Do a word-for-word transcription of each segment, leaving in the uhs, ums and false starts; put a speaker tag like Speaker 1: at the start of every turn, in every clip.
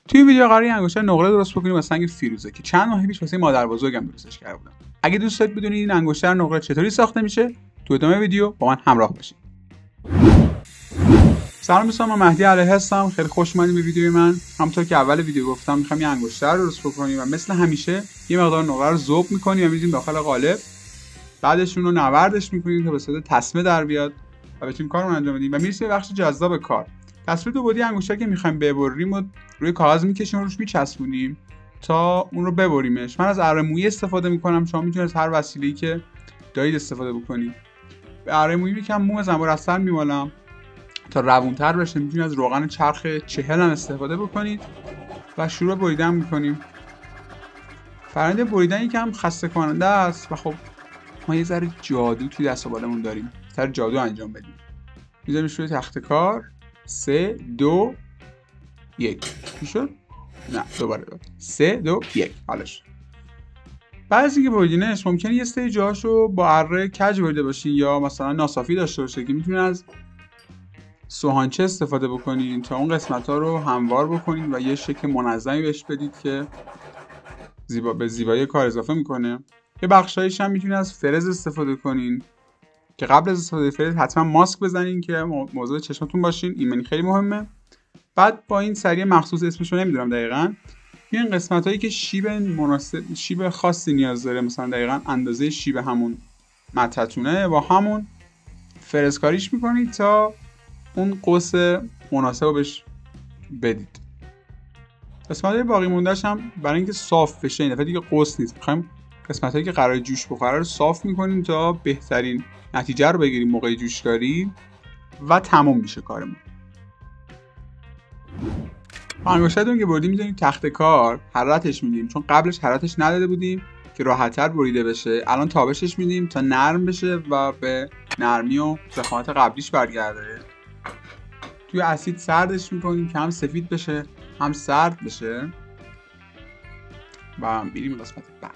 Speaker 1: توی ویدیو قراره انگشتر نقره درست بکنیم با سنگ فیروزه که چند ماه پیش واسه مادر بزرگم درستش کرده بودم. اگه دوست دارید بدونید این انگشتر نقره چطوری ساخته میشه، تو ادامه ویدیو با من همراه باشید. سلام دوستان، من مهدی علیه هستم. خیلی خوش اومدید به ویدیوی من. همونطور که اول ویدیو گفتم میخوام یه انگشتر درست بکنیم و مثل همیشه یه مقدار نقره رو ذوب می‌کنیم و می‌ذاریم داخل قالب. بعدش اون رو نوردش می‌کنیم تا به صورت تسمه در بیاد و بتونیم کارمون انجام بدیم و میرسیم به بخش جذاب کار. تصویر دو بعدی انگشتر که می‌خوایم ببریم و روی کاغذ می‌کشیم و روش می‌چسبونیم تا اون رو ببریمش. من از اره مویی استفاده می‌کنم. شما می‌تونید از هر وسیله‌ای که دارید استفاده بکنید. به اره مویی یکم موم زنبور از سر می‌مالم تا روونتر بشه. میتونید از روغن چرخ چهل هم استفاده بکنید و شروع بریدن میکنیم. فرآیند بریدن یکم خسته کننده است و خب ما یه ذره جادو توی دست و بالمون داریم. سر جادو انجام بدیم. میذاریمش روی تخت کار. سه دو یک. چی شد؟ نه دوباره دوباره. سه دو یک. حالش. بعد از اینکه بریدینش ممکنه یه سری جاهاشو با اره کج بریده باشین یا مثلا ناصافی داشته باشه که میتونید از سوهانچه استفاده بکنید تا اون قسمت ها رو هموار بکنید و یه شکل منظمی بهش بدید که زیبا به زیبایی کار اضافه میکنه. یه بخشایش هم میتونید از فرز استفاده کنین که قبل از استفاده فرز حتما ماسک بزنین که موضوع چشمتون باشین. ایمنی خیلی مهمه. بعد با این سری مخصوص اسمش رو نمیدونم دقیقاً، این قسمت هایی که شیب مناسب شیب خاصی نیاز داره، مثلا دقیقاً اندازه شیب همون متتونه، با همون فرزکاریش میکنید تا اون قوس مناسب رو بهش بدید. قسمت‌های باقی مونده‌اش هم برای اینکه صاف بشه، این دفعه دیگه قوس نیست، می‌خوایم قسمت‌هایی که قرار جوش بخوره رو صاف می‌کنیم تا بهترین نتیجه رو بگیریم موقع جوشکاری و تموم میشه کارمون. انگشترتون که بردیم می‌ذاریم تخت کار، حرارتش میدیم چون قبلش حرارتش نداده بودیم که راحت‌تر بریده بشه. الان تابشش میدیم تا نرم بشه و به نرمی و ضخامت قبلیش برگرده. توی اسید سردش میکنیم که هم سفید بشه هم سرد بشه و میریم قسمت بعد.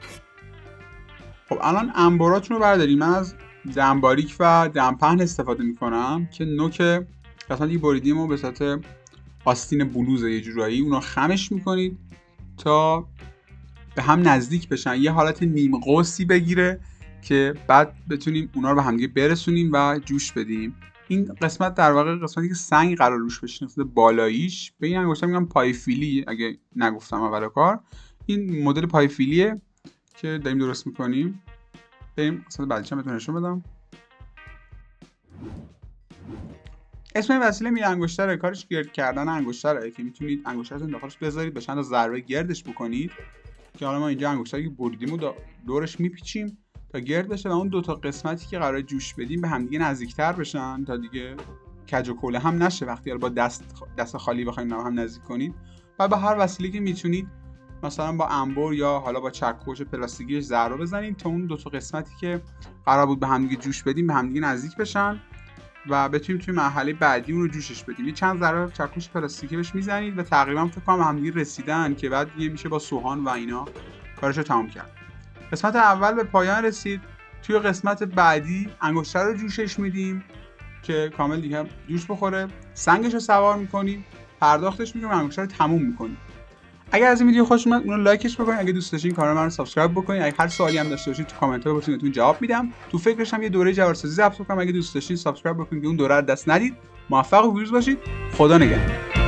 Speaker 1: خب الان انباراتون رو برداریم. من از دمباریک و دمپهن استفاده میکنم که نوک قسمتی بریدیم و به صورت آستین بلوز یه جورایی اون رو خمش میکنید تا به هم نزدیک بشن، یه حالت نیم قوسی بگیره که بعد بتونیم اونا رو به هم دیگه برسونیم و جوش بدیم. این قسمت در واقع قسمتی که سنگ قرار روش بشینه، قسمت بالاییش. به این انگشتر میگم پای فیلی اگه نگفتم اول کار. این مدل پای فیلیه که داریم درست میکنیم. بریم قسمت بعدیش هم بهتون نشون بدم. اسم این وسیله میره انگشتره. کارش گرد کردن انگشتره که میتونید انگشترتون داخلش بذارید، به چند ضربه گردش بکنید که حالا ما اینجا انگشتری که بریدیم و دورش میپیچیم تا گرد بشه و اون دو تا قسمتی که قراره جوش بدیم به هم دیگه نزدیکتر بشن تا دیگه کج و کوله هم نشه وقتی با دست دست خالی بخواید هم نزدیک کنید. و با هر وسیله که میتونید مثلا با انبر یا حالا با چکش پلاستیکیش ضربه بزنید تا اون دو تا قسمتی که قرار بود به هم دیگه جوش بدیم به هم دیگه نزدیک بشن و بتونیم توی مرحله بعدی اون رو جوشش بدیم. یه چند ضربه چکش پلاستیکی بهش میزنید و تقریبا فکر کنم به هم دیگه رسیدن که بعد دیگه میشه با سوهان و اینا کارشو تمام کرد. قسمت اول به پایان رسید. توی قسمت بعدی انگشتر رو جوشش میدیم که کامل دیگه جوش بخوره. سنگش رو سوار میکنیم، پرداختش میکنیم، انگشتر رو تموم میکنیم. اگر از این ویدیو خوش اومد اون رو لایکش بکنید. اگه دوست داشتین کانال من رو سابسکرایب بکنید. اگه هر سوالی هم داشته باشید تو کامنت ها بپرسید، بهتون جواب میدم. تو فکرش هم یه دوره جوارسازی ضبط کنم. اگه دوست داشتین سابسکرایب بکنید که اون دوره رو دست ندید. موفق و پیروز باشید. خدا نگهدار.